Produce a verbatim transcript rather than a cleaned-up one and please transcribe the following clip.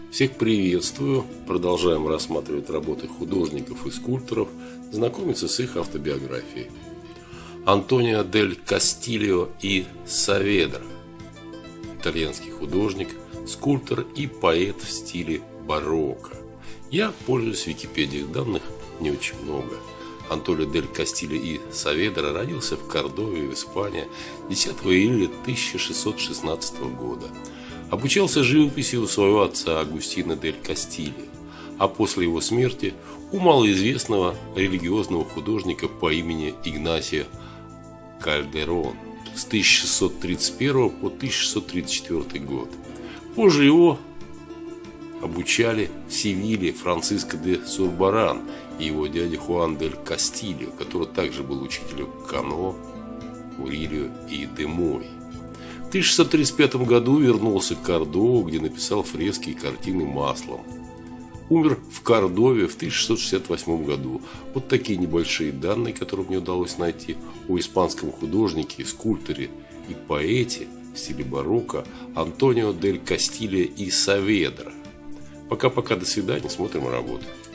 Всех приветствую. Продолжаем рассматривать работы художников и скульпторов, знакомиться с их автобиографией. Антонио дель Кастильо и Саведра. Итальянский художник, скульптор и поэт в стиле барокко. Я пользуюсь Википедией, данных не очень много. Антонио дель Кастильо и Саведра родился в Кордове, в Испании, десятого июля тысяча шестьсот шестнадцатого года. Обучался живописи у своего отца Агустино дель Кастильо, а после его смерти у малоизвестного религиозного художника по имени Игнасио Кальдерон с тысяча шестьсот тридцать первого по тысяча шестьсот тридцать четвёртый год. Позже его обучали в Севиле Франциско де Сурбаран и его дядя Хуан дель Кастильо, который также был учителем Кано, Мурильо и Демой. В тысяча шестьсот тридцать пятом году вернулся в Кордову, где написал фрески и картины маслом. Умер в Кордове в тысяча шестьсот шестьдесят восьмом году. Вот такие небольшие данные, которые мне удалось найти о испанском художнике, скульпторе и поэте в стиле барокко Антонио дель Кастильо и Саведра. Пока-пока, до свидания, смотрим работу.